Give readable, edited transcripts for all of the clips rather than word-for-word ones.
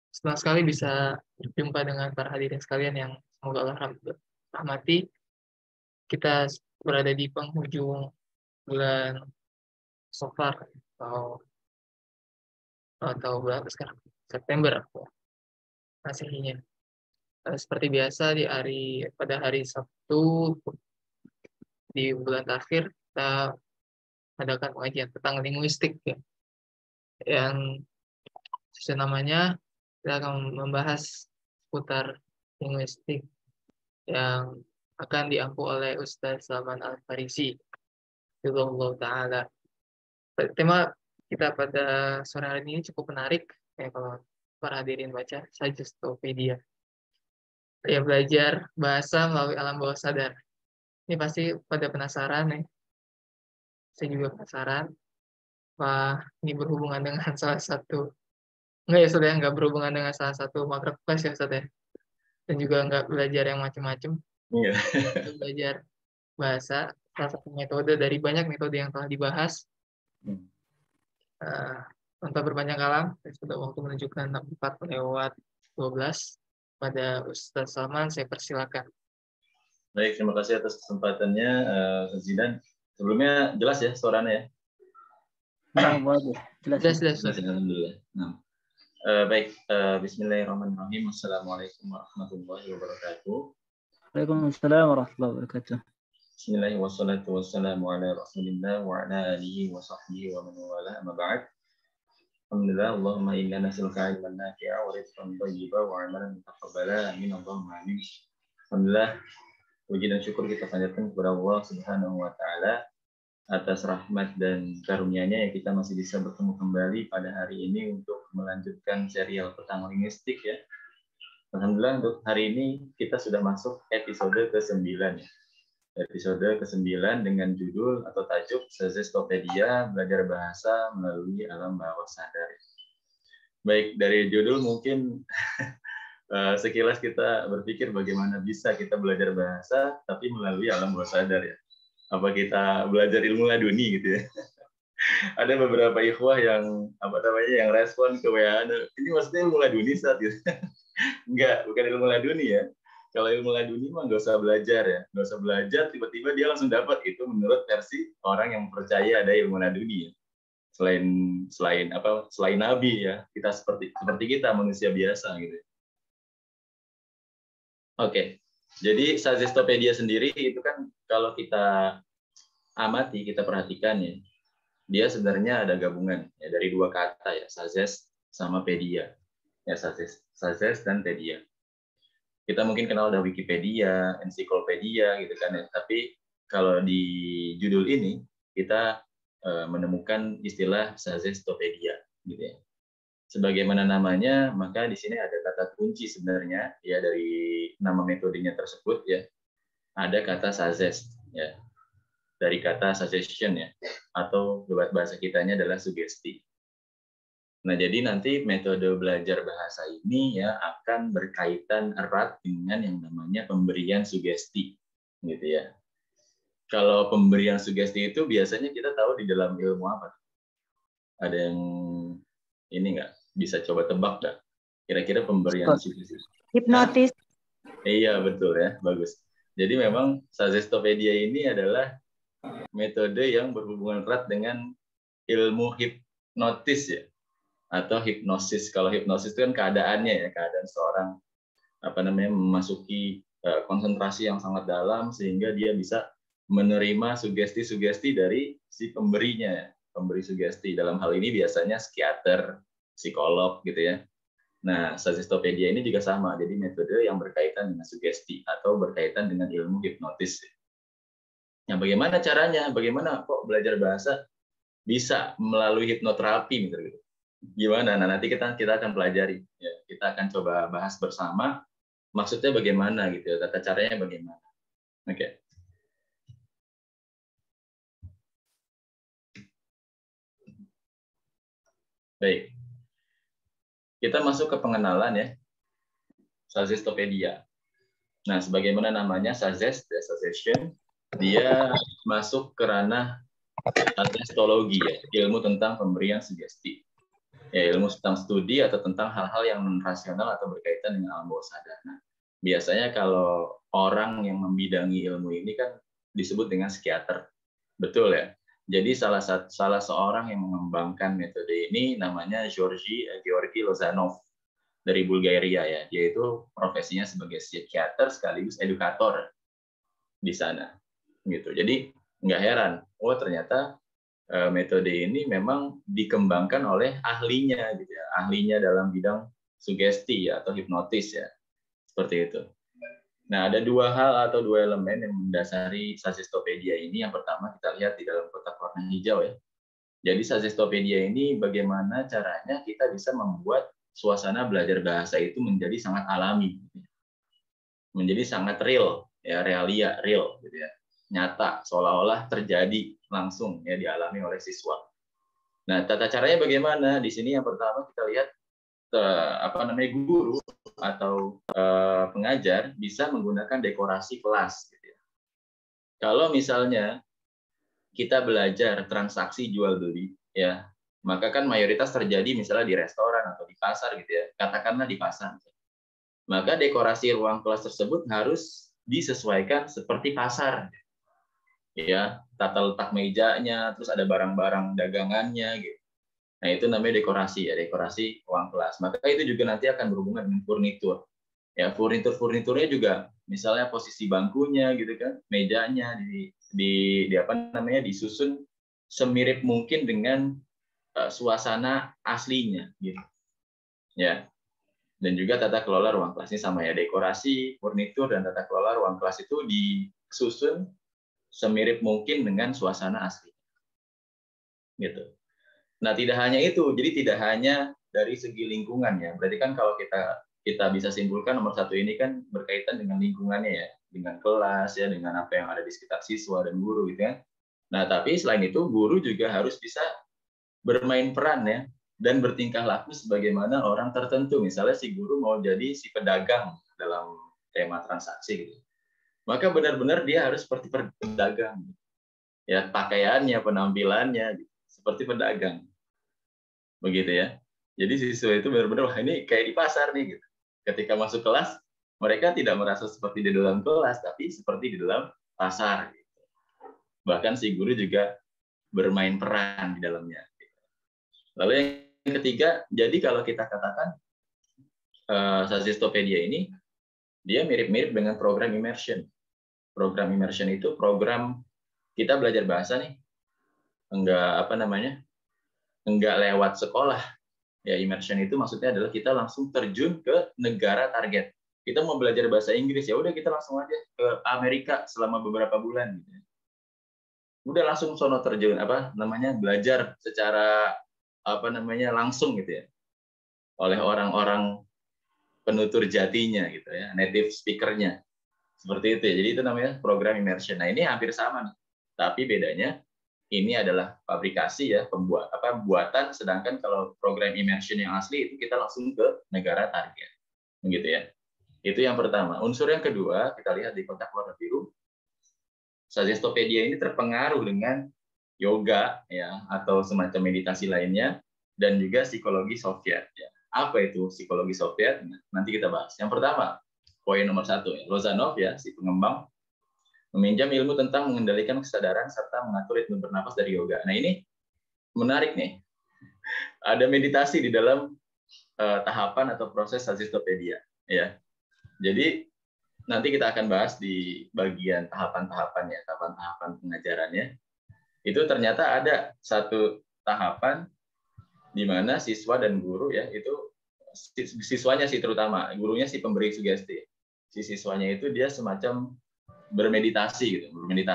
senang sekali bisa berjumpa dengan para hadirin sekalian yang semoga Allah rahmati. Kita berada di penghujung bulan Safar atau berapa sekarang? September Masehinya. Seperti biasa pada hari Sabtu di bulan terakhir kita adakan pengajian tentang linguistik ya. Yang sesuai namanya kita akan membahas seputar linguistik yang akan diampu oleh Ustaz Salman Al-Farisi. Allah Ta'ala. Tema kita pada sore hari ini cukup menarik. Ya, kalau para hadirin baca Sajestopedia. Ya, belajar bahasa melalui alam bawah sadar. Ini pasti pada penasaran nih. Saya juga penasaran. Wah, ini berhubungan dengan salah satu. Enggak ya, Ustaz ya? Enggak berhubungan dengan salah satu marketplace ya, Ustaz ya? Dan juga enggak belajar yang macam-macam. Iya. Kita belajar bahasa, salah satu metode dari banyak metode yang telah dibahas. Tanpa berpanjang kalam, sudah waktu menunjukkan 4:12 pada Ustaz Salman, saya persilakan. Baik, terima kasih atas kesempatannya, Ustaz Zidan. Sebelumnya jelas ya suaranya ya? Jelas. Alhamdulillah. Nah. Baik, bismillahirrahmanirrahim. Assalamualaikum warahmatullahi wabarakatuh. Waalaikumsalam warahmatullahi wabarakatuh. Bismillahirrahmanirrahim. Wassalatu wassalamu ala rasulillah wa ala alihi wa sahbihi wa man wala, amma ba'd. Alhamdulillah, Allahumma inna nas'aluka ilman nafi'a wa rizqan thayyiban wa 'amalan mutaqabbala. Amin Allahumma amin. Alhamdulillah, puji dan syukur kita panjatkan kepada Allah Subhanahu wa taala atas rahmat dan karunia-Nya yang kita masih bisa bertemu kembali pada hari ini untuk melanjutkan serial petang linguistik ya. Alhamdulillah, untuk hari ini kita sudah masuk episode ke-9 ya. Episode ke-9 dengan judul atau tajuk Sajestopedia, belajar bahasa melalui alam bawah sadar. Baik, dari judul mungkin sekilas kita berpikir bagaimana bisa kita belajar bahasa tapi melalui alam bawah sadar ya. Apa kita belajar ilmu laduni gitu ya. Ada beberapa ikhwah yang yang respon ke WA, ini maksudnya ilmu laduni saat gitu. Enggak, bukan ilmu laduni ya. Kalau ilmu laduni mah nggak usah belajar ya, nggak usah belajar tiba-tiba dia langsung dapat. Itu menurut versi orang yang percaya ada ilmu laduni ya. Selain nabi ya, kita seperti kita manusia biasa gitu. Oke. Jadi Sajestopedia sendiri itu kan kalau kita amati, kita perhatikan ya, dia sebenarnya ada gabungan ya dari dua kata ya, Sajes sama pedia. Ya, Sajes dan pedia. Kita mungkin kenal ada Wikipedia, ensiklopedia gitu kan ya. Tapi kalau di judul ini kita menemukan istilah Sajestopedia gitu ya. Sebagaimana namanya, maka di sini ada kata kunci sebenarnya ya dari nama metodenya tersebut ya. Ada kata suggest ya. Dari kata suggestion ya, atau bahasa kitanya adalah sugesti. Nah, jadi nanti metode belajar bahasa ini ya akan berkaitan erat dengan yang namanya pemberian sugesti gitu ya. Kalau pemberian sugesti itu biasanya kita tahu di dalam ilmu apa? Ada yang ini nggak bisa coba tebak nggak? Kira-kira pemberian sugesti? Hipnotis. Iya, betul ya, bagus. Jadi memang Sajestopedia ini adalah metode yang berhubungan erat dengan ilmu hipnotis ya, atau hipnosis. Kalau hipnosis itu kan keadaannya ya, keadaan seorang memasuki konsentrasi yang sangat dalam sehingga dia bisa menerima sugesti-sugesti dari si pemberinya, pemberi sugesti. Dalam hal ini biasanya psikiater, psikolog gitu ya. Nah, Sajestopedia ini juga sama, jadi metode yang berkaitan dengan sugesti atau berkaitan dengan ilmu hipnotis. Nah, bagaimana caranya? Bagaimana kok belajar bahasa bisa melalui hipnoterapi misalnya? Gimana? Nah, nanti kita akan pelajari. Ya, kita akan coba bahas bersama. Maksudnya bagaimana gitu? Tata caranya bagaimana? Oke. Baik. Kita masuk ke pengenalan ya. Sajestopedia. Nah, sebagaimana namanya suggestion, dia masuk ke ranah sugestologi ya, ilmu tentang pemberian sugesti. Ya, ilmu tentang studi atau tentang hal-hal yang non-rasional atau berkaitan dengan alam bawah sadar. Nah, biasanya kalau orang yang membidangi ilmu ini kan disebut dengan psikiater. Betul ya? Jadi salah seorang yang mengembangkan metode ini namanya Georgi Lozanov dari Bulgaria ya. Dia itu profesinya sebagai psikiater sekaligus edukator di sana. Gitu. Jadi nggak heran, oh ternyata metode ini memang dikembangkan oleh ahlinya gitu ya. Ahlinya dalam bidang sugesti ya, atau hipnotis ya. Seperti itu. Nah, ada dua hal atau dua elemen yang mendasari Sajestopedia ini. Yang pertama kita lihat di dalam kotak warna hijau ya. Jadi Sajestopedia ini bagaimana caranya kita bisa membuat suasana belajar bahasa itu menjadi sangat alami. Menjadi sangat real, ya, realia, real gitu ya. Nyata, seolah-olah terjadi langsung ya, dialami oleh siswa. Nah, tata caranya bagaimana? Di sini yang pertama kita lihat guru atau pengajar bisa menggunakan dekorasi kelas gitu ya. Kalau misalnya kita belajar transaksi jual beli ya, maka kan mayoritas terjadi misalnya di restoran atau di pasar gitu ya. Katakanlah di pasar. Maka dekorasi ruang kelas tersebut harus disesuaikan seperti pasar. Ya, tata letak mejanya, terus ada barang-barang dagangannya gitu. Nah, itu namanya dekorasi ya, dekorasi ruang kelas. Maka itu juga nanti akan berhubungan dengan furnitur. Ya, furniturnya juga misalnya posisi bangkunya gitu kan, mejanya di apa namanya disusun semirip mungkin dengan suasana aslinya gitu. Ya. Dan juga tata kelola ruang kelas ini sama ya, dekorasi, furnitur dan tata kelola ruang kelas itu disusun semirip mungkin dengan suasana asli. Gitu. Nah, tidak hanya itu, jadi tidak hanya dari segi lingkungan ya. Berarti kan kalau kita bisa simpulkan nomor satu ini kan berkaitan dengan lingkungannya ya, dengan kelas ya, dengan apa yang ada di sekitar siswa dan guru gitu kan. Nah, tapi selain itu guru juga harus bisa bermain peran ya dan bertingkah laku sebagaimana orang tertentu. Misalnya si guru mau jadi si pedagang dalam tema transaksi gitu. Maka benar-benar dia harus seperti pedagang. Ya, pakaiannya, penampilannya seperti pedagang. Begitu ya. Jadi siswa itu benar-benar wah ini kayak di pasar nih gitu. Ketika masuk kelas, mereka tidak merasa seperti di dalam kelas, tapi seperti di dalam pasar. Gitu. Bahkan si guru juga bermain peran di dalamnya. Lalu yang ketiga, jadi kalau kita katakan Sajestopedia ini, dia mirip-mirip dengan program immersion. Program immersion itu program kita belajar bahasa nih, enggak lewat sekolah. Ya, immersion itu maksudnya adalah kita langsung terjun ke negara target. Kita mau belajar bahasa Inggris, ya udah kita langsung aja ke Amerika selama beberapa bulan. Gitu. Udah langsung sono terjun belajar secara langsung gitu ya, oleh orang-orang penutur jatinya gitu ya, native speaker-nya. Seperti itu ya. Jadi itu namanya program immersion. Nah, ini hampir sama nih. Tapi bedanya ini adalah fabrikasi ya, buatan, sedangkan kalau program immersion yang asli itu kita langsung ke negara target. Begitu ya. Itu yang pertama. Unsur yang kedua, kita lihat di kotak warna biru. Sajestopedia ini terpengaruh dengan yoga ya atau semacam meditasi lainnya dan juga psikologi Soviet ya. Apa itu psikologi Soviet? Nanti kita bahas. Yang pertama, poin nomor 1 ya. Lozanov ya, si pengembang meminjam ilmu tentang mengendalikan kesadaran serta mengatur ritme bernapas dari yoga. Nah, ini menarik nih. Ada meditasi di dalam tahapan atau proses Sajestopedia ya. Jadi nanti kita akan bahas di bagian tahapan-tahapan pengajarannya. Itu ternyata ada satu tahapan di mana siswa dan guru ya, itu siswanya sih terutama, gurunya si pemberi sugesti. Si siswanya itu dia semacam bermeditasi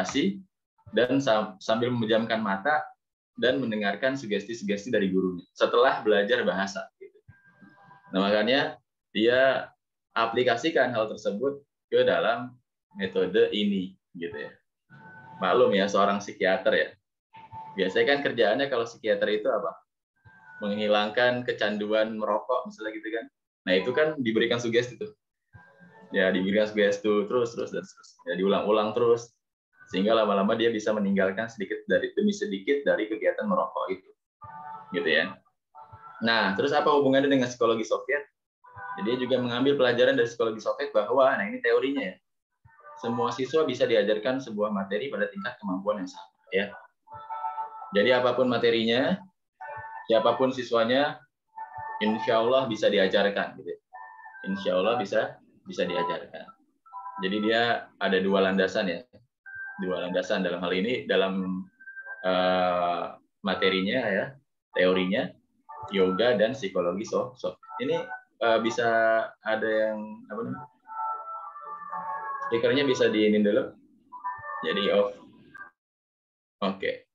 dan sambil memejamkan mata dan mendengarkan sugesti-sugesti dari gurunya setelah belajar bahasa gitu. Nah, makanya dia aplikasikan hal tersebut ke dalam metode ini gitu ya. Maklum ya, seorang psikiater ya. Biasanya kan kerjaannya kalau psikiater itu apa? Menghilangkan kecanduan merokok misalnya gitu kan. Nah, itu kan diberikan sugesti tuh. Ya, diberikan sugesti terus. Ya, diulang-ulang terus sehingga lama-lama dia bisa meninggalkan sedikit demi sedikit dari kegiatan merokok itu. Gitu ya. Nah, terus apa hubungannya dengan psikologi Soviet? Jadi dia juga mengambil pelajaran dari psikologi Soviet bahwa, nah ini teorinya ya, semua siswa bisa diajarkan sebuah materi pada tingkat kemampuan yang sama. Ya. Jadi apapun materinya, siapapun siswanya, insya Allah bisa diajarkan. Gitu. Insya Allah bisa diajarkan. Jadi dia ada dua landasan ya, dua landasan dalam hal ini dalam materinya ya, teorinya, yoga dan psikologi Soviet. Ini bisa ada yang apa namanya? Speakernya bisa diinin dulu. Jadi off. Oke.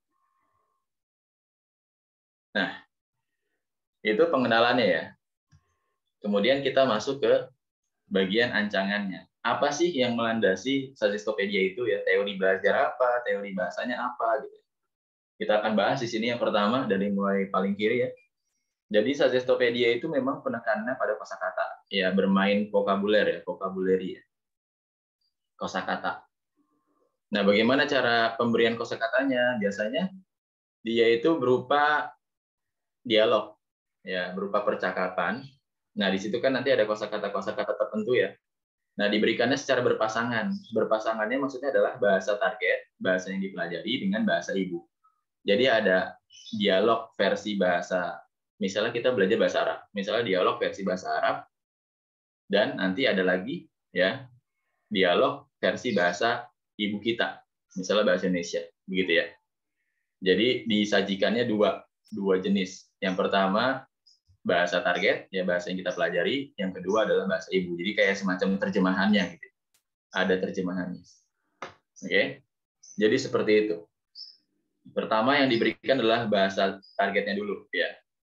Nah, itu pengenalannya ya. Kemudian kita masuk ke bagian ancangannya. Apa sih yang melandasi Sajestopedia itu ya? Teori belajar apa? Teori bahasanya apa? Gitu. Kita akan bahas di sini yang pertama dari mulai paling kiri ya. Jadi Sajestopedia itu memang penekanannya pada kosakata, ya bermain vokabuler ya, vokabuleri ya. Kosakata. Nah, bagaimana cara pemberian kosakatanya? Biasanya dia itu berupa dialog, ya, berupa percakapan. Nah, di situ kan nanti ada kosakata-kosakata tertentu ya. Nah, diberikannya secara berpasangan. Berpasangannya maksudnya adalah bahasa target, bahasa yang dipelajari dengan bahasa ibu. Jadi ada dialog versi bahasa, misalnya kita belajar bahasa Arab, misalnya dialog versi bahasa Arab, dan nanti ada lagi ya dialog versi bahasa ibu kita, misalnya bahasa Indonesia, begitu ya. Jadi disajikannya dua jenis. Yang pertama bahasa target, ya bahasa yang kita pelajari. Yang kedua adalah bahasa ibu. Jadi kayak semacam terjemahannya, gitu. Ada terjemahannya. Oke, jadi seperti itu. Pertama yang diberikan adalah bahasa targetnya dulu, ya.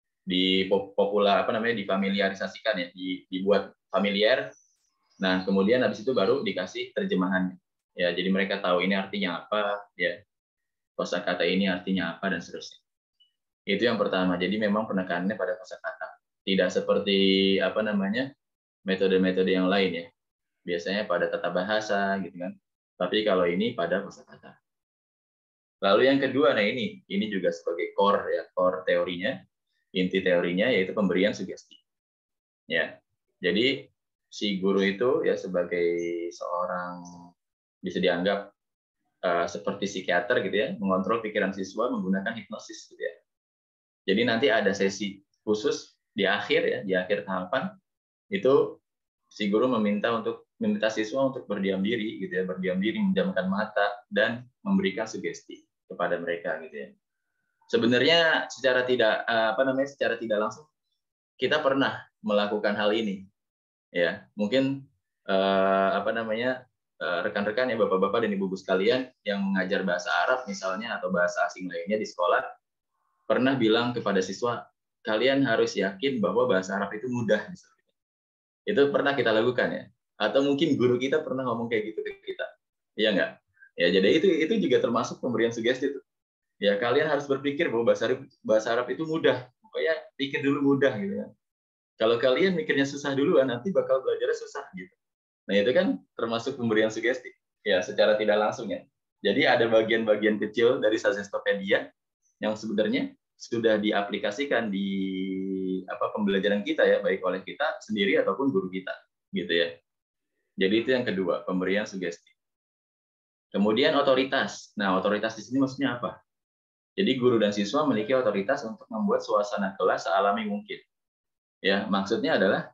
Difamiliarisasikan ya, dibuat familiar. Nah, kemudian habis itu baru dikasih terjemahannya. Ya, jadi mereka tahu ini artinya apa, ya. Kosakata ini artinya apa dan seterusnya. Itu yang pertama. Jadi memang penekanannya pada kosakata. Tidak seperti metode-metode yang lain ya. Biasanya pada tata bahasa gitu kan. Tapi kalau ini pada kosakata. Lalu yang kedua, nah ini juga sebagai core ya, core teorinya, inti teorinya yaitu pemberian sugesti. Ya. Jadi si guru itu ya sebagai seorang bisa dianggap seperti psikiater gitu ya, mengontrol pikiran siswa menggunakan hipnosis gitu ya. Jadi nanti ada sesi khusus di akhir tahapan itu si guru meminta siswa untuk berdiam diri gitu ya, berdiam diri, menjamkan mata dan memberikan sugesti kepada mereka gitu ya. Sebenarnya secara tidak langsung kita pernah melakukan hal ini ya. Mungkin rekan-rekan ya, bapak-bapak dan ibu-ibu sekalian yang mengajar bahasa Arab misalnya atau bahasa asing lainnya di sekolah pernah bilang kepada siswa, kalian harus yakin bahwa bahasa Arab itu mudah misalnya. Itu pernah kita lakukan ya. Atau mungkin guru kita pernah ngomong kayak gitu ke kita. Iya nggak? Ya, jadi itu juga termasuk pemberian sugesti itu. Ya, kalian harus berpikir bahwa bahasa Arab itu mudah. Pokoknya pikir dulu mudah gitu kan. Kalau kalian mikirnya susah duluan, nanti bakal belajarnya susah gitu. Nah, itu kan termasuk pemberian sugesti. Ya, secara tidak langsung ya. Jadi ada bagian-bagian kecil dari Sajestopedia yang sebenarnya sudah diaplikasikan di pembelajaran kita ya, baik oleh kita sendiri ataupun guru kita, gitu ya. Jadi itu yang kedua, pemberian sugesti. Kemudian otoritas. Nah, otoritas di sini maksudnya apa? Jadi guru dan siswa memiliki otoritas untuk membuat suasana kelas sealami mungkin. Ya, maksudnya adalah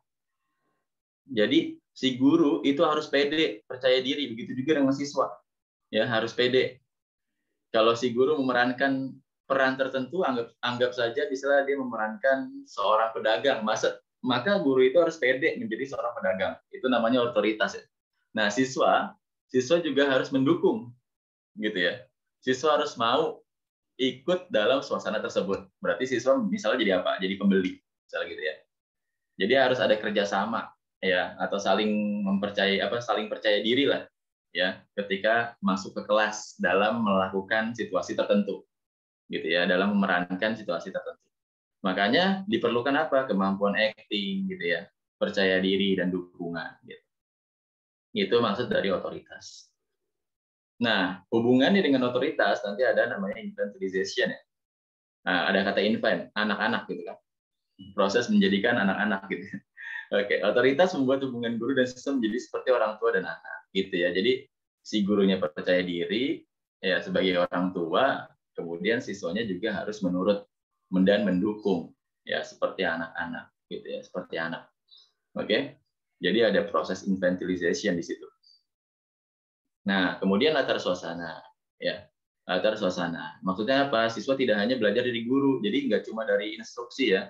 jadi si guru itu harus pede, percaya diri, begitu juga dengan siswa. Ya, harus pede. Kalau si guru memerankan peran tertentu, anggap saja misalnya dia memerankan seorang pedagang, maka guru itu harus pede menjadi seorang pedagang. Itu namanya otoritas ya. Nah, siswa juga harus mendukung, gitu ya. Siswa harus mau ikut dalam suasana tersebut. Berarti siswa misalnya jadi apa? Jadi pembeli, misalnya gitu ya. Jadi harus ada kerjasama ya, atau saling percaya diri lah ya, ketika masuk ke kelas dalam melakukan situasi tertentu, gitu ya, dalam memerankan situasi tertentu. Makanya diperlukan apa? Kemampuan acting, gitu ya, percaya diri dan dukungan. Gitu. Itu maksud dari otoritas. Nah, hubungannya dengan otoritas nanti ada namanya infantilization ya. Nah, ada kata infant, anak-anak gitu kan. proses menjadikan anak-anak gitu. Oke, otoritas membuat hubungan guru dan siswa menjadi seperti orang tua dan anak, gitu ya. Jadi si gurunya percaya diri, ya sebagai orang tua, kemudian siswanya juga harus menurut dan mendukung, ya seperti anak-anak, gitu ya, seperti anak. Oke, jadi ada proses infantilization di situ. Nah, kemudian latar suasana, ya latar suasana. Maksudnya apa? Siswa tidak hanya belajar dari guru, jadi nggak cuma dari instruksi ya.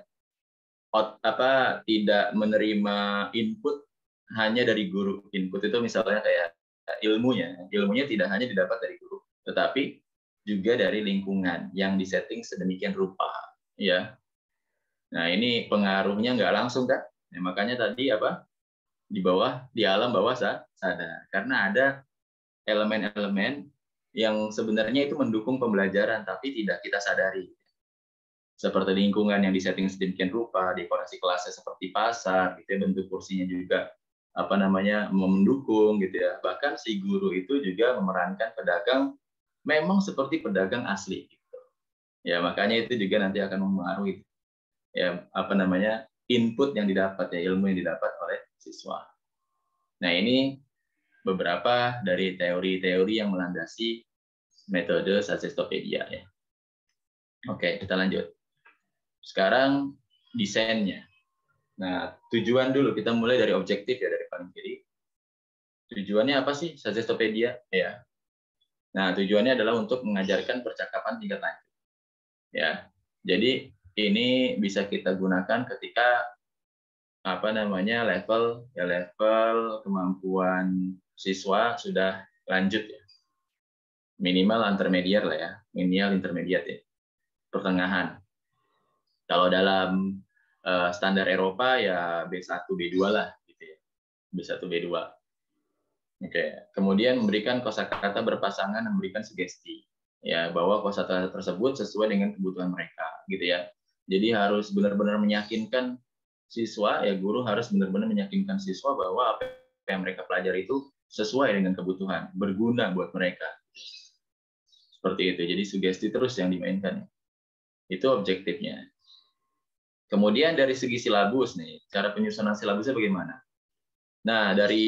Tidak menerima input hanya dari guru. Input itu misalnya kayak ilmunya tidak hanya didapat dari guru, tetapi juga dari lingkungan yang disetting sedemikian rupa, ya. Nah ini pengaruhnya nggak langsung kan? Ya, makanya tadi di alam bawah sadar, karena ada elemen-elemen yang sebenarnya itu mendukung pembelajaran tapi tidak kita sadari. Seperti lingkungan yang disetting sedemikian rupa, dekorasi kelasnya seperti pasar, gitu ya, bentuk kursinya juga mendukung, gitu ya. Bahkan si guru itu juga memerankan pedagang memang seperti pedagang asli, gitu. Ya makanya itu juga nanti akan mempengaruhi ya input yang didapat, ya ilmu yang didapat oleh siswa. Nah ini beberapa dari teori-teori yang melandasi metode Suggestopedia ya. Oke, kita lanjut. Sekarang desainnya. Nah, tujuan dulu kita mulai dari objektif ya, dari paling kiri. Tujuannya apa sih Suggestopedia? Ya. Nah, tujuannya adalah untuk mengajarkan percakapan tingkat lanjut. Ya. Jadi ini bisa kita gunakan ketika level kemampuan siswa sudah lanjut ya. Minimal intermediate lah ya, minimal intermediate ya. Pertengahan. Kalau dalam standar Eropa ya B1, B2 lah gitu ya. B1, B2. Oke. Kemudian memberikan kosakata berpasangan, memberikan sugesti ya bahwa kosakata tersebut sesuai dengan kebutuhan mereka gitu ya. Jadi harus benar-benar meyakinkan siswa, ya guru harus benar-benar meyakinkan siswa bahwa apa yang mereka pelajari itu sesuai dengan kebutuhan, berguna buat mereka. Seperti itu. Jadi sugesti terus yang dimainkan. Itu objektifnya. Kemudian dari segi silabus nih, cara penyusunan silabusnya bagaimana? Nah, dari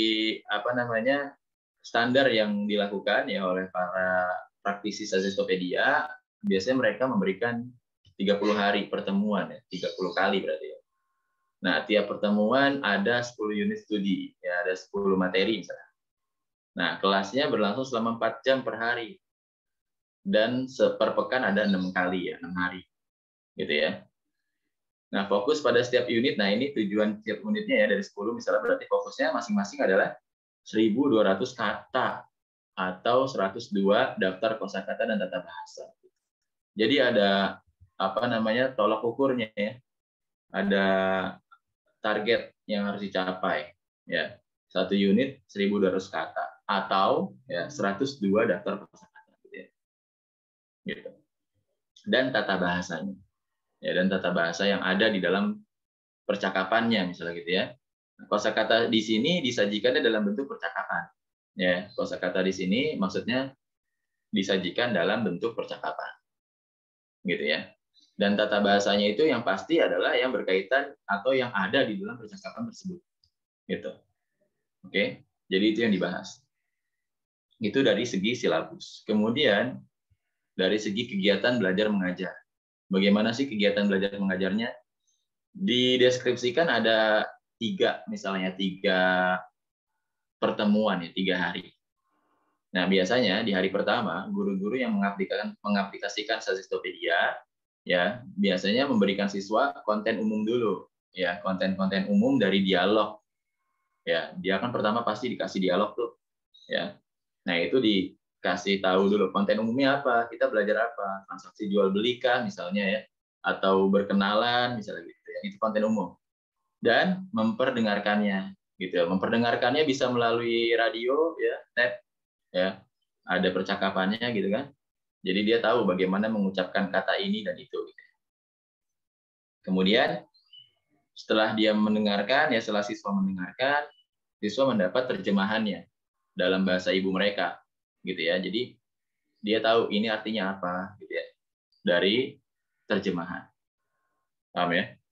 standar yang dilakukan ya oleh para praktisi Suggestopedia, biasanya mereka memberikan 30 hari pertemuan ya, 30 kali berarti ya. Nah, tiap pertemuan ada 10 unit studi, ya ada 10 materi misalnya. Nah, kelasnya berlangsung selama 4 jam per hari. Dan per pekan ada 6 kali ya, 6 hari. Gitu ya. Nah, fokus pada setiap unit. Nah, ini tujuan setiap unitnya ya dari 10 misalnya, berarti fokusnya masing-masing adalah 1.200 kata atau 102 daftar kosakata dan tata bahasa. Jadi ada tolak ukurnya ya. Ada target yang harus dicapai ya. 1 unit 1.200 kata atau ya 102 daftar kosakata gitu ya. Gitu. Dan tata bahasanya. Ya, dan tata bahasa yang ada di dalam percakapannya misalnya gitu ya. Kosakata di sini disajikannya dalam bentuk percakapan. Ya, kosakata di sini maksudnya disajikan dalam bentuk percakapan. Gitu ya. Dan tata bahasanya itu yang pasti adalah yang berkaitan atau yang ada di dalam percakapan tersebut. Gitu. Oke. Jadi itu yang dibahas. Itu dari segi silabus. Kemudian dari segi kegiatan belajar mengajar. Bagaimana sih kegiatan belajar mengajarnya? Dideskripsikan ada 3 pertemuan ya, 3 hari. Nah, biasanya di hari pertama guru-guru yang mengaplikasikan Suggestopedia ya, biasanya memberikan siswa konten umum dulu ya, konten-konten umum dari dialog. Ya, dia kan pertama pasti dikasih dialog tuh. Ya. Nah, itu dikasih tahu dulu konten umumnya apa, kita belajar apa, transaksi jual beli kah misalnya ya, atau berkenalan misalnya gitu ya, itu konten umum. Dan memperdengarkannya gitu. Memperdengarkannya bisa melalui radio ya, tape ya. Ada percakapannya gitu kan. Jadi dia tahu bagaimana mengucapkan kata ini dan itu gitu. Kemudian setelah dia mendengarkan ya, setelah siswa mendengarkan, siswa mendapat terjemahannya dalam bahasa ibu mereka gitu ya. Jadi dia tahu ini artinya apa gitu ya dari terjemahan. Paham ya?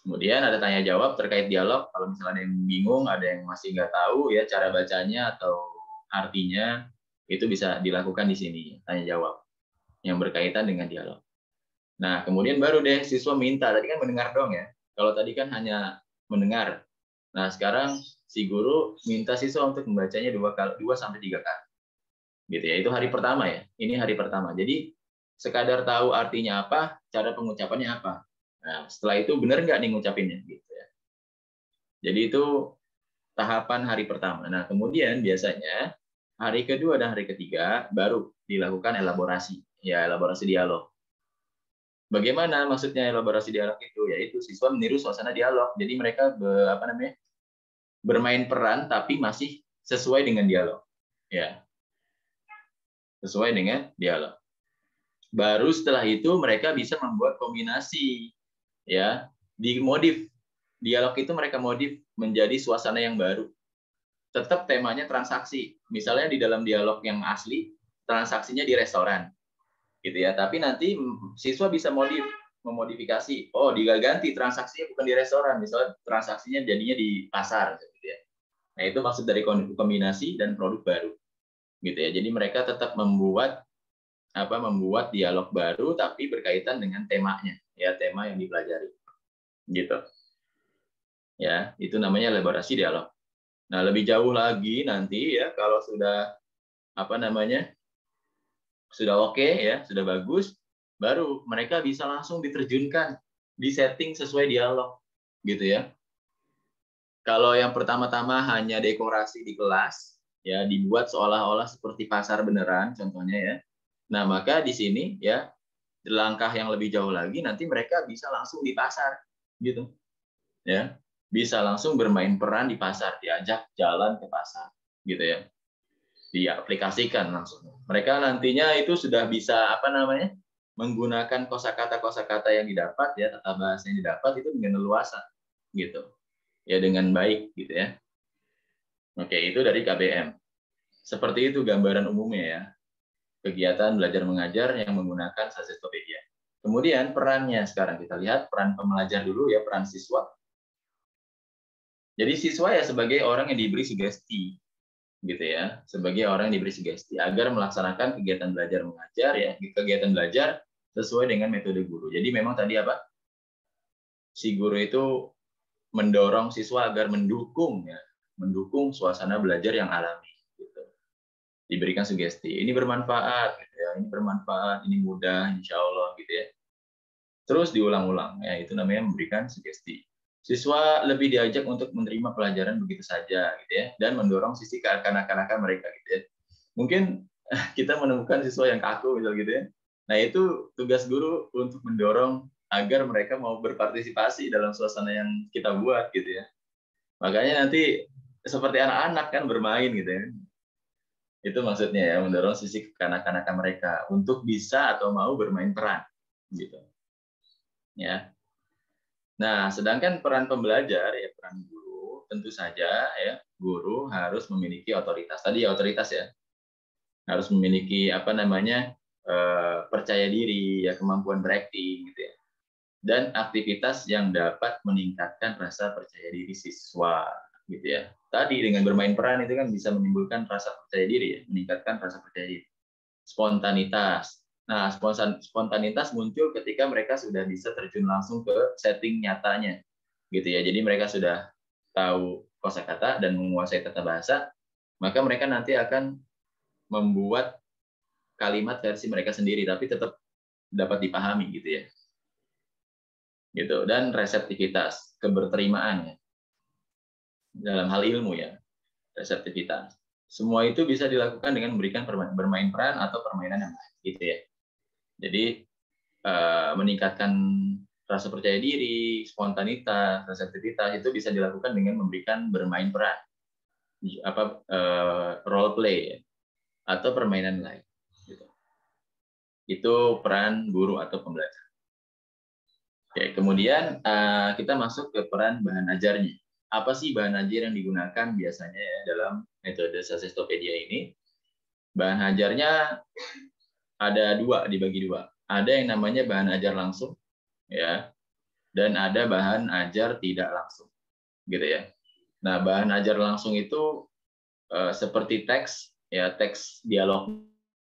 Kemudian ada tanya jawab terkait dialog. Kalau misalnya ada yang bingung, ada yang masih nggak tahu ya cara bacanya atau artinya, itu bisa dilakukan di sini, tanya jawab yang berkaitan dengan dialog. Nah, kemudian baru deh siswa minta. Tadi kan mendengar dong ya. Kalau tadi kan hanya mendengar. Nah, sekarang si guru minta siswa untuk membacanya 2 sampai 3 kali. Gitu ya. Itu hari pertama ya. Ini hari pertama. Jadi sekadar tahu artinya apa, cara pengucapannya apa. Nah, setelah itu benar nggak nih ngucapinnya gitu ya. Jadi itu tahapan hari pertama. Nah, kemudian biasanya hari kedua dan hari ketiga baru dilakukan elaborasi. Ya, elaborasi dialog. Bagaimana maksudnya elaborasi dialog itu? Yaitu siswa meniru suasana dialog. Jadi mereka bermain peran tapi masih sesuai dengan dialog. Ya, sesuai dengan dialog. Baru setelah itu mereka bisa membuat kombinasi, ya, dimodif. Dialog itu mereka modif menjadi suasana yang baru. Tetap temanya transaksi. Misalnya di dalam dialog yang asli, transaksinya di restoran, gitu ya. Tapi nanti siswa bisa memodifikasi. Oh, diganti transaksinya bukan di restoran, misalnya transaksinya jadinya di pasar, gitu ya. Nah, itu maksud dari kombinasi dan produk baru, gitu ya. Jadi mereka tetap membuat dialog baru tapi berkaitan dengan temanya, ya, tema yang dipelajari, gitu. Ya, itu namanya elaborasi dialog. Nah, lebih jauh lagi nanti ya kalau sudah sudah oke ya, sudah bagus, baru mereka bisa langsung diterjunkan, disetting sesuai dialog, gitu ya. Kalau yang pertama-tama hanya dekorasi di kelas, ya dibuat seolah-olah seperti pasar beneran, contohnya ya. Nah, maka di sini ya langkah yang lebih jauh lagi nanti mereka bisa langsung di pasar, gitu. Ya, bisa langsung bermain peran di pasar, diajak jalan ke pasar, gitu ya. Diaplikasikan langsung. Mereka nantinya itu sudah bisa menggunakan kosakata yang didapat ya, tata bahasa yang didapat itu dengan leluasa, gitu. Ya dengan baik, gitu ya. Oke, itu dari KBM. Seperti itu gambaran umumnya ya. Kegiatan belajar mengajar yang menggunakan Sajestopedia. Kemudian perannya sekarang kita lihat peran pembelajar dulu ya, peran siswa. Jadi siswa ya sebagai orang yang diberi sugesti, gitu ya, sebagai orang yang diberi sugesti agar melaksanakan kegiatan belajar mengajar ya, kegiatan belajar sesuai dengan metode guru. Jadi memang tadi si guru itu mendorong siswa agar mendukung suasana belajar yang alami. Diberikan sugesti, ini bermanfaat, gitu ya, ini bermanfaat, ini mudah, insya Allah, gitu ya. Terus diulang-ulang, ya itu namanya memberikan sugesti. Siswa lebih diajak untuk menerima pelajaran begitu saja, gitu ya, dan mendorong sisi kekanak-kanakan mereka, gitu ya. Mungkin kita menemukan siswa yang kaku, misal gitu ya. Nah itu tugas guru untuk mendorong agar mereka mau berpartisipasi dalam suasana yang kita buat, gitu ya. Makanya nanti seperti anak-anak kan bermain, gitu ya. Itu maksudnya ya, mendorong sisi kekanak-kanakan mereka untuk bisa atau mau bermain peran, gitu. Ya. Nah, sedangkan peran pembelajar ya peran guru, tentu saja ya guru harus memiliki otoritas. Tadi ya otoritas ya. Harus memiliki percaya diri, ya kemampuan berakting gitu ya. Dan aktivitas yang dapat meningkatkan rasa percaya diri siswa gitu ya. Tadi dengan bermain peran itu kan bisa menimbulkan rasa percaya diri ya, meningkatkan rasa percaya diri. Spontanitas. Nah, spontanitas muncul ketika mereka sudah bisa terjun langsung ke setting nyatanya. Gitu ya. Jadi mereka sudah tahu kosakata dan menguasai tata bahasa, maka mereka nanti akan membuat kalimat versi mereka sendiri tapi tetap dapat dipahami gitu ya. Gitu. Dan reseptivitas, keberterimaan ya. Dalam hal ilmu ya, reseptivitas. Semua itu bisa dilakukan dengan memberikan bermain peran atau permainan yang lain gitu ya. Jadi meningkatkan rasa percaya diri, spontanitas, reseptivitas itu bisa dilakukan dengan memberikan bermain peran, role play ya, atau permainan lain. Gitu. Itu peran guru atau pembelajar. Oke, kemudian kita masuk ke peran bahan ajarnya. Apa sih bahan ajar yang digunakan biasanya ya dalam metode Sajestopedia ini? Bahan ajarnya ada dibagi dua. Ada yang namanya bahan ajar langsung, ya. dan ada bahan ajar tidak langsung, gitu ya. Nah, bahan ajar langsung itu seperti teks, ya teks dialognya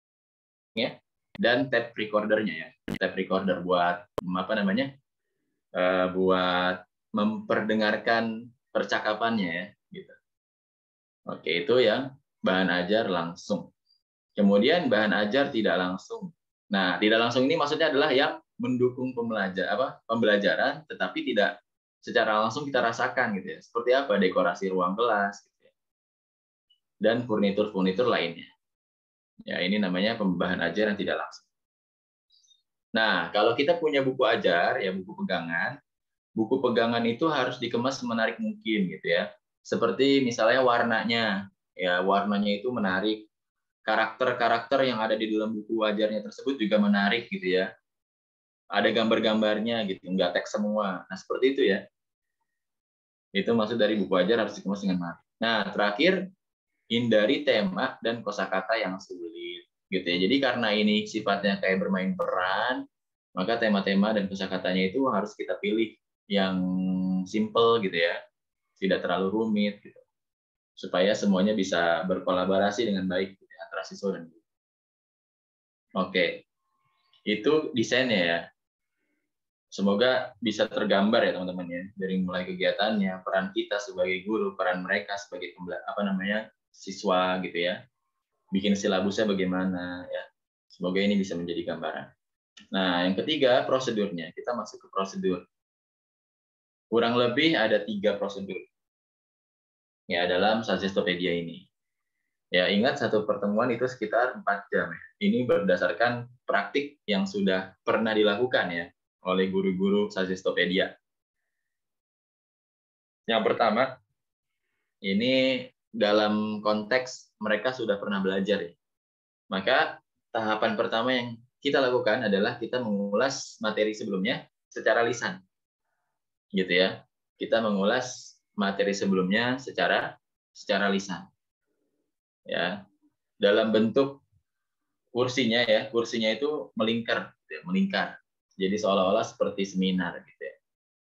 dan tape recordernya ya, tape recorder buat apa namanya, buat memperdengarkan percakapannya ya, gitu. Oke, itu yang bahan ajar langsung. Kemudian bahan ajar tidak langsung. Nah, tidak langsung ini maksudnya adalah yang mendukung pembelajaran, tetapi tidak secara langsung kita rasakan gitu ya. Seperti apa dekorasi ruang kelas gitu ya. Dan furnitur-furnitur lainnya. Ya, ini namanya bahan ajar yang tidak langsung. Nah, kalau kita punya buku ajar, ya buku pegangan itu harus dikemas semenarik mungkin gitu ya. Seperti misalnya warnanya, ya warnanya itu menarik. Karakter-karakter yang ada di dalam buku ajarnya tersebut juga menarik gitu ya. Ada gambar-gambarnya gitu, nggak teks semua. Nah, seperti itu ya. Itu maksud dari buku ajar harus dikemas dengan menarik. Nah, terakhir, hindari tema dan kosakata yang sulit gitu ya. Jadi karena ini sifatnya kayak bermain peran, maka tema-tema dan kosakatanya itu harus kita pilih yang simple gitu ya. Tidak terlalu rumit gitu. Supaya semuanya bisa berkolaborasi dengan baik gitu, antara siswa dan guru. Oke. Itu desainnya ya. Semoga bisa tergambar ya teman-teman ya, dari mulai kegiatannya, peran kita sebagai guru, peran mereka sebagai siswa gitu ya. Bikin silabusnya bagaimana ya. Semoga ini bisa menjadi gambaran. Nah, yang ketiga prosedurnya. Kita masuk ke prosedur. Kurang lebih ada 3 prosedur ya dalam Suggestpedia ini. Ya, ingat satu pertemuan itu sekitar 4 jam ya. Ini berdasarkan praktik yang sudah pernah dilakukan ya oleh guru-guru Suggestpedia. Yang pertama, ini dalam konteks mereka sudah pernah belajar ya. Maka tahapan pertama yang kita lakukan adalah kita mengulas materi sebelumnya secara lisan. Gitu ya. Kita mengulas materi sebelumnya secara lisan. Ya. Dalam bentuk kursinya ya, kursinya itu melingkar, melingkar. Jadi seolah-olah seperti seminar gitu ya.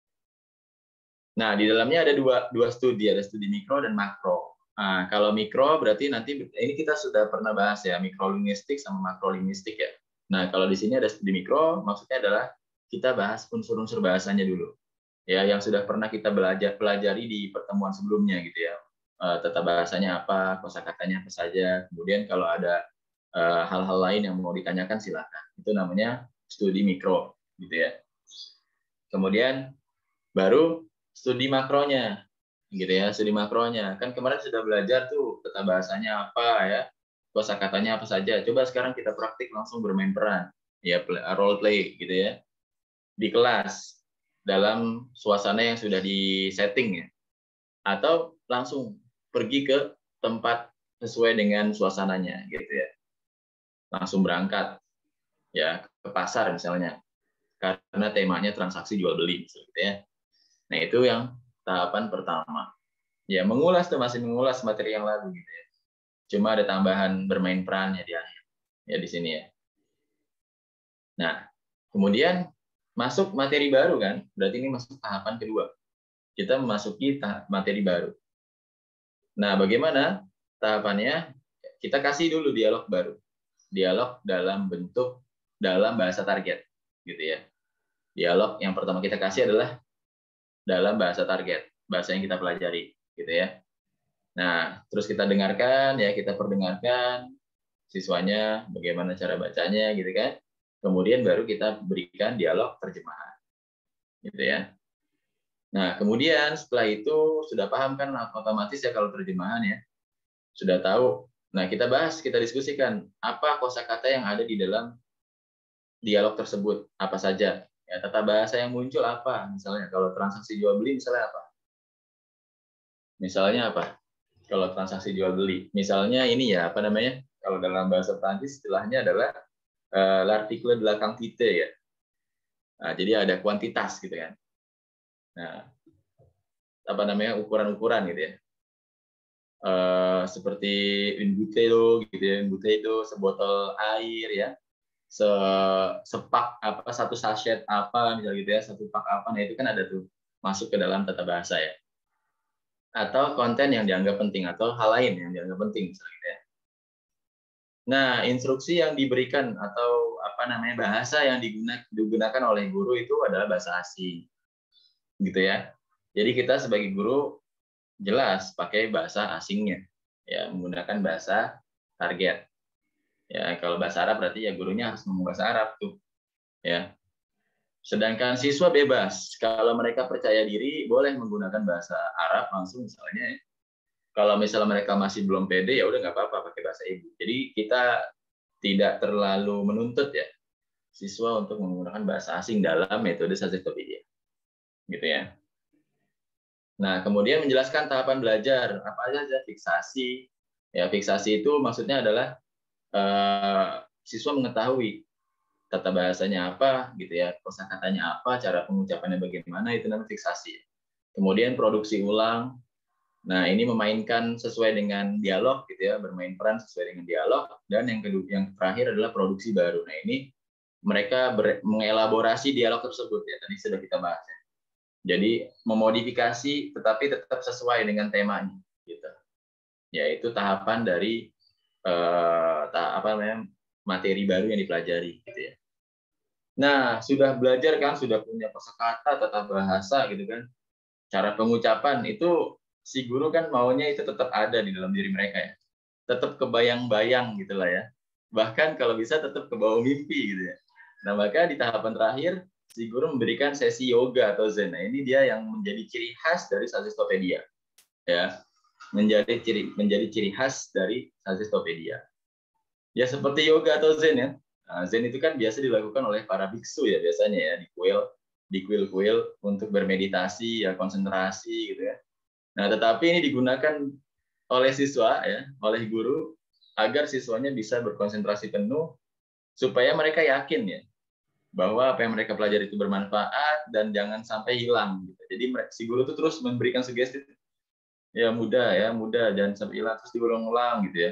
Nah, di dalamnya ada dua studi, ada studi mikro dan makro. Nah, kalau mikro berarti nanti ini kita sudah pernah bahas ya, mikrolinguistik sama makrolinguistik ya. Nah, kalau di sini ada studi mikro, maksudnya adalah kita bahas unsur-unsur bahasanya dulu. Ya, yang sudah pernah kita pelajari di pertemuan sebelumnya gitu ya. Tata bahasanya apa, kosakatanya apa saja. Kemudian kalau ada hal-hal lain yang mau ditanyakan silakan. Itu namanya studi mikro gitu ya. Kemudian baru studi makronya gitu ya, studi makronya. Kan kemarin sudah belajar tuh tata bahasanya apa ya, kosakatanya apa saja. Coba sekarang kita praktik langsung bermain peran. Ya, role play gitu ya. Di kelas dalam suasana yang sudah di-setting ya. Atau langsung pergi ke tempat sesuai dengan suasananya gitu ya. Langsung berangkat ya ke pasar misalnya. Karena temanya transaksi jual beli gitu ya. Nah, itu yang tahapan pertama. Ya, mengulas tuh masih mengulas materi yang lalu gitu ya. Cuma ada tambahan bermain perannya di akhir. Ya di sini ya. Nah, kemudian masuk materi baru kan? Berarti ini masuk tahapan kedua. Kita memasuki materi baru. Nah, bagaimana tahapannya? Kita kasih dulu dialog baru. Dialog dalam bahasa target gitu ya. Dialog yang pertama kita kasih adalah dalam bahasa target, bahasa yang kita pelajari gitu ya. Nah, terus kita dengarkan ya, kita perdengarkan siswanya bagaimana cara bacanya gitu kan. Kemudian baru kita berikan dialog terjemahan. Gitu ya. Nah, kemudian setelah itu sudah paham kan otomatis ya kalau terjemahan ya. Sudah tahu. Nah, kita bahas, kita diskusikan apa kosakata yang ada di dalam dialog tersebut, apa saja. Ya, tata bahasa yang muncul apa? Misalnya kalau transaksi jual beli misalnya apa? Misalnya apa? Kalau transaksi jual beli. Misalnya ini ya, apa namanya? Kalau dalam bahasa Prancis istilahnya adalah l'article de la quantité ya. Nah, jadi ada kuantitas gitu kan. Nah, apa namanya? Ukuran-ukuran gitu ya. Seperti une bouteille gitu ya, une bouteille itu sebotol air ya. sepak apa, satu sachet apa misalnya gitu ya, satu pak apa, nah itu kan ada tuh masuk ke dalam tata bahasa ya. Atau konten yang dianggap penting atau hal lain yang dianggap penting misalnya gitu ya. Nah, instruksi yang diberikan atau apa namanya bahasa yang digunakan oleh guru itu adalah bahasa asing. Gitu ya. Jadi kita sebagai guru jelas pakai bahasa asingnya. Ya, menggunakan bahasa target. Ya, kalau bahasa Arab berarti ya gurunya harus ngomong bahasa Arab tuh. Ya. Sedangkan siswa bebas. Kalau mereka percaya diri boleh menggunakan bahasa Arab langsung misalnya. Kalau misalnya mereka masih belum pede ya udah nggak apa-apa pakai bahasa ibu. Jadi kita tidak terlalu menuntut ya siswa untuk menggunakan bahasa asing dalam metode Sasistopedia. Gitu ya. Nah, kemudian menjelaskan tahapan belajar, apa saja fiksasi. Ya, fiksasi itu maksudnya adalah siswa mengetahui tata bahasanya apa, gitu ya, kosakatanya apa, cara pengucapannya bagaimana, itu namanya fiksasi. Kemudian produksi ulang. Nah, ini memainkan sesuai dengan dialog, gitu ya, bermain peran sesuai dengan dialog. Dan yang kedua, yang terakhir adalah produksi baru. Nah, ini mereka mengelaborasi dialog tersebut ya, tadi sudah kita bahas. Ya. Jadi memodifikasi tetapi tetap sesuai dengan temanya, gitu. Yaitu tahapan dari apa namanya materi baru yang dipelajari, gitu ya. Nah, sudah belajar kan, sudah punya kosakata, tata bahasa, gitu kan. Cara pengucapan itu si guru kan maunya itu tetap ada di dalam diri mereka ya. Tetap kebayang-bayang gitulah ya. Bahkan kalau bisa tetap kebawa mimpi gitu ya. Nah, maka di tahapan terakhir si guru memberikan sesi yoga atau zen. Nah, ini dia yang menjadi ciri khas dari Sasistopedia. Ya. Menjadi ciri khas dari Sasistopedia. Ya seperti yoga atau zen ya. Nah, zen itu kan biasa dilakukan oleh para biksu ya biasanya ya di kuil untuk bermeditasi ya, konsentrasi gitu ya. Nah, tetapi ini digunakan oleh siswa ya, oleh guru agar siswanya bisa berkonsentrasi penuh supaya mereka yakin ya bahwa apa yang mereka pelajari itu bermanfaat dan jangan sampai hilang gitu. Jadi si guru itu terus memberikan sugesti ya mudah jangan sampai hilang, terus diulang-ulang gitu ya.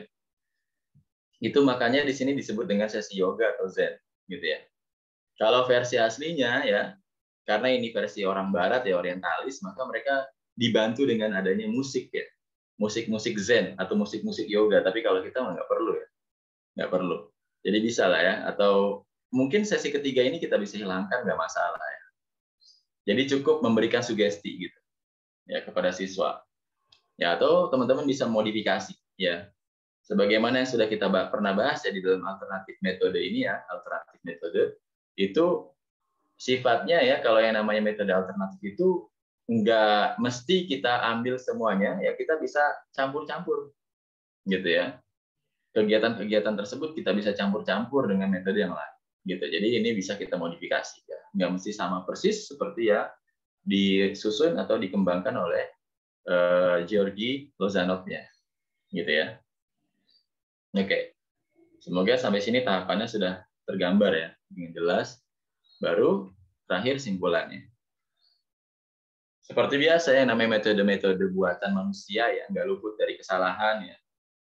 Itu makanya di sini disebut dengan sesi yoga atau zen gitu ya. Kalau versi aslinya ya, karena ini versi orang barat ya, orientalis, maka mereka dibantu dengan adanya musik ya. Musik-musik zen atau musik-musik yoga, tapi kalau kita nggak perlu ya. Nggak perlu. Jadi bisa lah ya, atau mungkin sesi ketiga ini kita bisa hilangkan, nggak masalah ya. Jadi cukup memberikan sugesti gitu ya kepada siswa. Ya, atau teman-teman bisa modifikasi ya. Sebagaimana yang sudah kita pernah bahas ya di dalam alternatif metode ini ya, alternatif metode itu sifatnya ya, kalau yang namanya metode alternatif itu nggak mesti kita ambil semuanya ya, kita bisa campur-campur gitu ya. Kegiatan-kegiatan tersebut kita bisa campur-campur dengan metode yang lain gitu. Jadi ini bisa kita modifikasi ya, nggak mesti sama persis seperti ya disusun atau dikembangkan oleh Georgi Lozanov-nya gitu ya. Oke, semoga sampai sini tahapannya sudah tergambar ya dengan jelas. Baru terakhir simpulannya. Seperti biasa ya, namanya metode-metode buatan manusia ya, nggak luput dari kesalahan ya.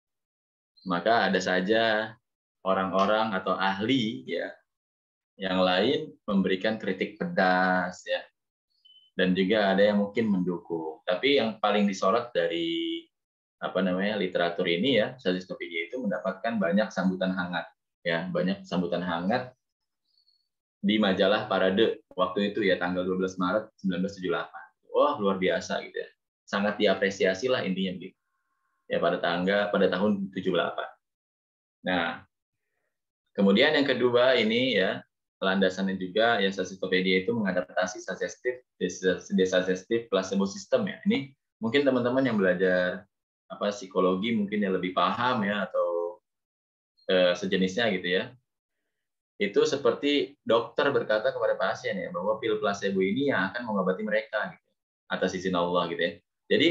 Maka ada saja orang-orang atau ahli ya yang lain memberikan kritik pedas ya, dan juga ada yang mungkin mendukung. Tapi yang paling disorot dari apa namanya literatur ini ya, Sasistopedia itu mendapatkan banyak sambutan hangat ya, banyak sambutan hangat di majalah Parade waktu itu ya, tanggal 12 Maret 1978. Wah, luar biasa gitu ya. Sangat diapresiasi lah intinya gitu. Ya pada tahun 78. Nah, kemudian yang kedua ini ya, landasannya juga ya Sasistopedia itu mengadaptasi desasestif placebo system ya. Ini mungkin teman-teman yang belajar apa psikologi mungkin yang lebih paham ya, atau sejenisnya gitu ya. Itu seperti dokter berkata kepada pasien ya, bahwa pil placebo ini yang akan mengobati mereka gitu, atas izin Allah gitu ya. Jadi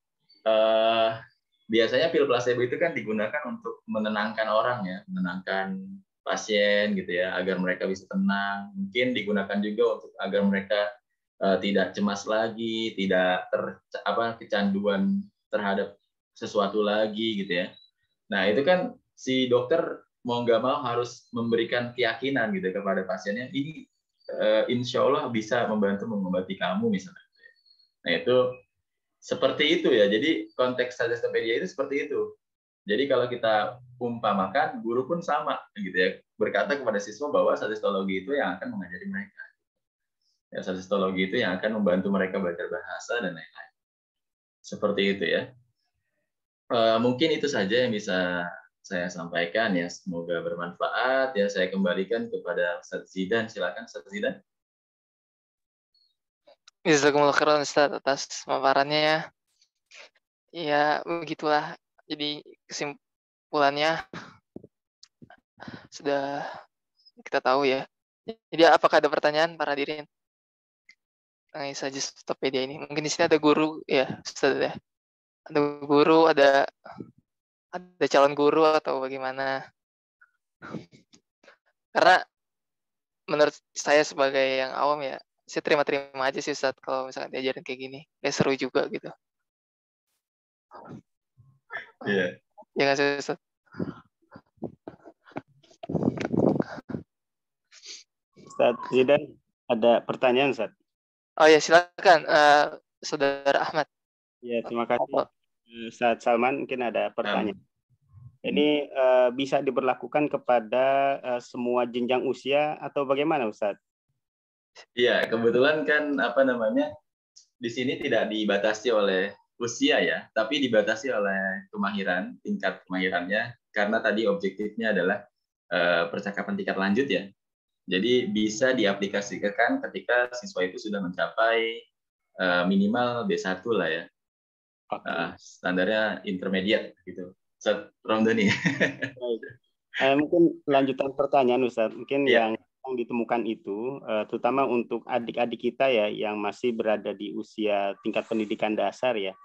biasanya pil placebo itu kan digunakan untuk menenangkan orang ya, menenangkan pasien gitu ya, agar mereka bisa tenang. Mungkin digunakan juga untuk agar mereka tidak cemas lagi, tidak kecanduan terhadap sesuatu lagi gitu ya. Nah, itu kan si dokter mau nggak mau harus memberikan keyakinan gitu kepada pasiennya, ini insya Allah bisa membantu mengobati kamu misalnya. Nah itu seperti itu ya. Jadi konteks Suggestopedia itu seperti itu. Jadi kalau kita umpamakan, guru pun sama gitu ya, berkata kepada siswa bahwa Suggestologi itu yang akan mengajari mereka. Ya, Suggestologi itu yang akan membantu mereka belajar bahasa dan lain-lain. Seperti itu ya. Mungkin itu saja yang bisa saya sampaikan ya. Semoga bermanfaat ya. Saya kembalikan kepada Ustaz Zidan. Silakan Ustaz Zidan. Jazakumullah khairan Ustaz atas pemaparannya. Ya, begitulah. Jadi kesimpulannya sudah kita tahu ya. Jadi apakah ada pertanyaan para hadirin mengenai Suggestopedia ini? Mungkin di sini ada guru ya, Ustaz ya. Ada guru, ada calon guru atau bagaimana? Karena menurut saya sebagai yang awam ya, saya terima-terima aja sih Ustaz kalau misalkan diajarin kayak gini. Kayak seru juga gitu. Iya. Ya nggak sih Ustaz? Ustaz Zidan, ada pertanyaan Ustaz? Oh ya silakan, Saudara Ahmad. Ya, terima kasih. Ustaz Salman, mungkin ada pertanyaan. Ini bisa diberlakukan kepada semua jenjang usia atau bagaimana Ustaz? Iya, kebetulan kan di sini tidak dibatasi oleh usia ya, tapi dibatasi oleh kemahiran, tingkat kemahirannya, karena tadi objektifnya adalah percakapan tingkat lanjut ya. Jadi bisa diaplikasikan ketika siswa itu sudah mencapai minimal B1 lah ya. Standarnya intermediate gitu. Ustaz Romdani. Mungkin lanjutan pertanyaan Ustaz, mungkin yang ditemukan itu terutama untuk adik-adik kita ya yang masih berada di usia tingkat pendidikan dasar ya.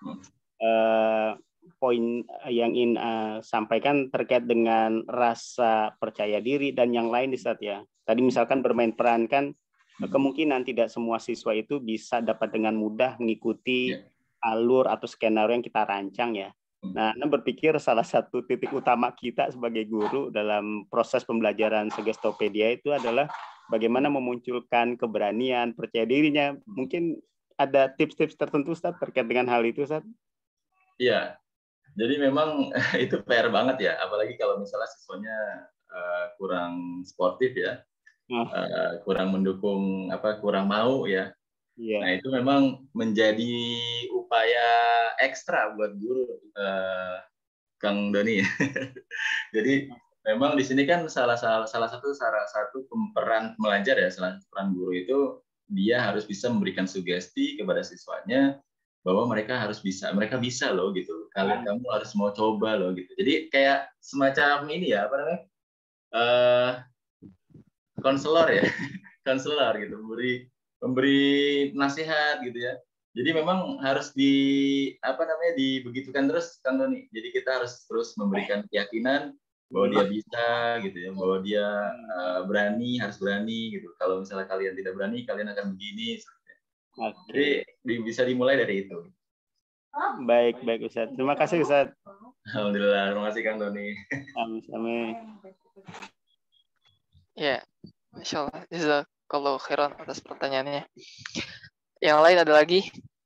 Poin yang ingin sampaikan terkait dengan rasa percaya diri dan yang lain Ustaz ya. Tadi misalkan bermain peran kan kemungkinan tidak semua siswa itu bisa dapat dengan mudah mengikuti alur atau skenario yang kita rancang ya. Nah, Anda berpikir salah satu titik utama kita sebagai guru dalam proses pembelajaran Suggestopedia itu adalah bagaimana memunculkan keberanian, percaya dirinya. Mungkin ada tips-tips tertentu Ustaz terkait dengan hal itu Ustaz? Iya, jadi memang itu PR banget ya, apalagi kalau misalnya siswanya kurang sportif ya, kurang mendukung, kurang mau ya. Nah itu memang menjadi upaya ekstra buat guru, Kang Doni. Jadi memang di sini kan salah satu peran pelajar ya, salah satu peran guru itu dia harus bisa memberikan sugesti kepada siswanya bahwa mereka bisa loh gitu. Kamu harus mau coba loh gitu. Jadi kayak semacam ini ya, konselor ya, konselor gitu, memberi nasihat gitu ya. Jadi memang harus dibegitukan terus Kang Doni. Jadi kita harus terus memberikan keyakinan bahwa dia bisa gitu ya, bahwa dia harus berani gitu. Kalau misalnya kalian tidak berani, kalian akan begini. Jadi bisa dimulai dari itu. Baik Ustaz. Terima kasih Ustaz. Alhamdulillah, terima kasih Kang Doni. Amin. Ya, Masya Allah. Jazakallahu khairan atas pertanyaannya. Yang lain ada lagi?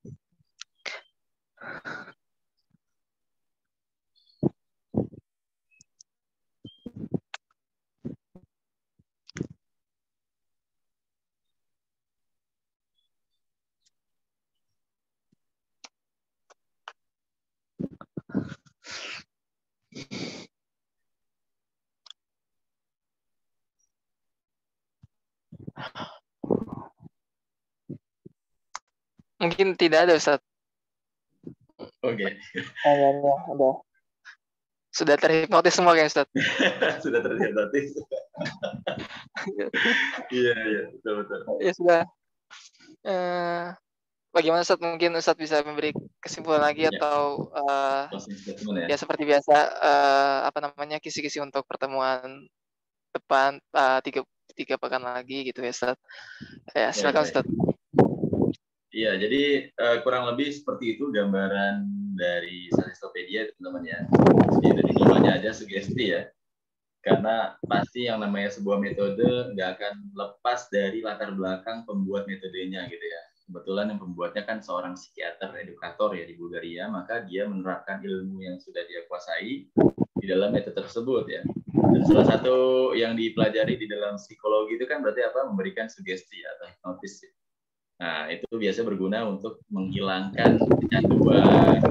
Mungkin tidak ada Ustaz. Oke. Ada. Sudah terhipnotis semua kan Ustaz? Sudah terhipnotis. Iya, betul. Ya sudah. Bagaimana Ustaz? Mungkin Ustaz bisa memberi kesimpulan lagi atau ya seperti biasa kisi-kisi untuk pertemuan depan 3 pekan lagi gitu ya Ustaz. Ya silakan Ustaz. Iya, jadi kurang lebih seperti itu gambaran dari Suggestopedia teman-teman ya. Jadi itu namanya aja sugesti ya. Karena pasti yang namanya sebuah metode nggak akan lepas dari latar belakang pembuat metodenya gitu ya. Kebetulan yang pembuatnya kan seorang psikiater edukator ya di Bulgaria, maka dia menerapkan ilmu yang sudah dia kuasai di dalam metode tersebut ya. Dan salah satu yang dipelajari di dalam psikologi itu kan berarti apa? Memberikan sugesti atau hipnotis. Nah, itu biasa berguna untuk menghilangkan kecanduan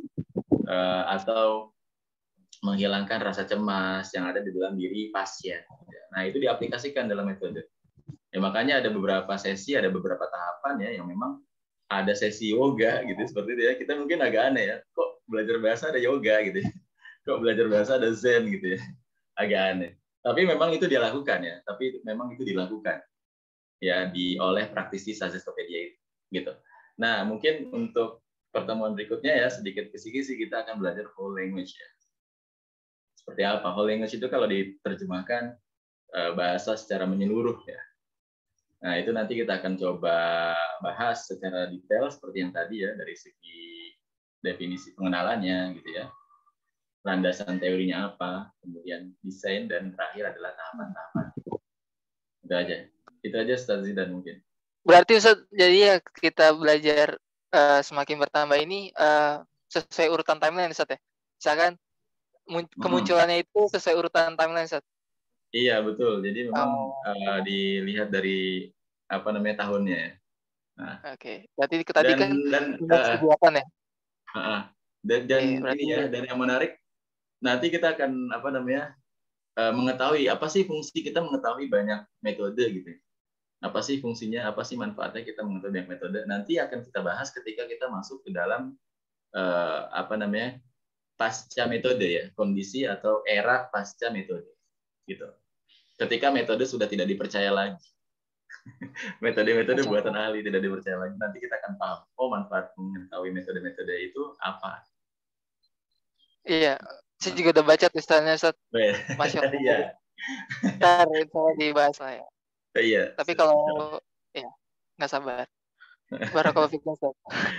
atau menghilangkan rasa cemas yang ada di dalam diri pasien. Nah, itu diaplikasikan dalam metode. Ya, makanya ada beberapa sesi, ada beberapa tahapan ya yang memang ada sesi yoga gitu seperti itu ya. Kita mungkin agak aneh ya, kok belajar bahasa ada yoga gitu ya. Kok belajar bahasa ada zen gitu ya. Agak aneh. Tapi memang itu dilakukan ya. Tapi memang itu dilakukan ya oleh praktisi Sajestopedia gitu. Nah, mungkin untuk pertemuan berikutnya ya sedikit kisi-kisi kita akan belajar whole language ya. Seperti apa? Whole language itu kalau diterjemahkan bahasa secara menyeluruh ya. Nah, itu nanti kita akan coba bahas secara detail seperti yang tadi ya, dari segi definisi pengenalannya gitu ya. Landasan teorinya apa, kemudian desain, dan terakhir adalah tahapan-tahapan. Itu aja. Itu aja Ustaz Zidan mungkin. Berarti Ustaz, jadi ya kita belajar semakin bertambah ini sesuai urutan timeline Ustaz ya. Misalkan kemunculannya itu sesuai urutan timeline Ustaz. Iya, betul. Jadi memang dilihat dari apa namanya tahunnya. Nah, Oke. Berarti tadi kan ya. Dan ini ya, dan yang menarik nanti kita akan apa namanya mengetahui apa sih fungsi kita mengetahui banyak metode gitu. Apa sih fungsinya, apa sih manfaatnya kita mengetahui banyak metode. Nanti akan kita bahas ketika kita masuk ke dalam apa namanya pasca metode ya, kondisi atau era pasca metode gitu. Ketika metode sudah tidak dipercaya lagi. Metode-metode buatan ahli tidak dipercaya lagi. Nanti kita akan paham, oh manfaat mengetahui metode-metode itu apa. Iya, saya juga udah baca tulisannya Ustaz. Masya Allah. Iya. Ntar itu dibahas lah ya. Iya. Tapi kalau ya nggak sabar. Barakallahu fikum Ustaz.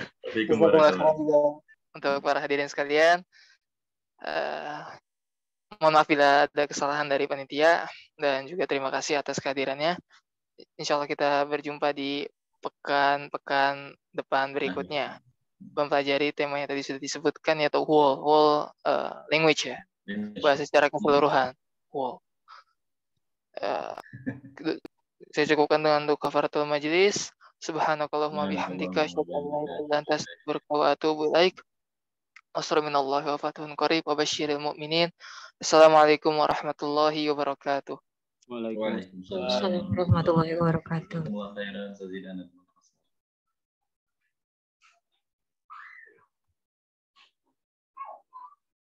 Untuk para hadirin sekalian, mohon maaf bila ada kesalahan dari panitia dan juga terima kasih atas kehadirannya. Insya Allah kita berjumpa di pekan depan berikutnya. Mempelajari tema yang tadi sudah disebutkan yaitu whole language ya. Bahasa secara keseluruhan. Whole. Saya cukupkan dengan doa kafaratul majlis. Subhanakallahumma bihamdika asyhadu an la ilaha illa anta astaghfiruka wa atubu ilaik. Assalamualaikum warahmatullahi wabarakatuh. Waalaikumsalam warahmatullahi wabarakatuh.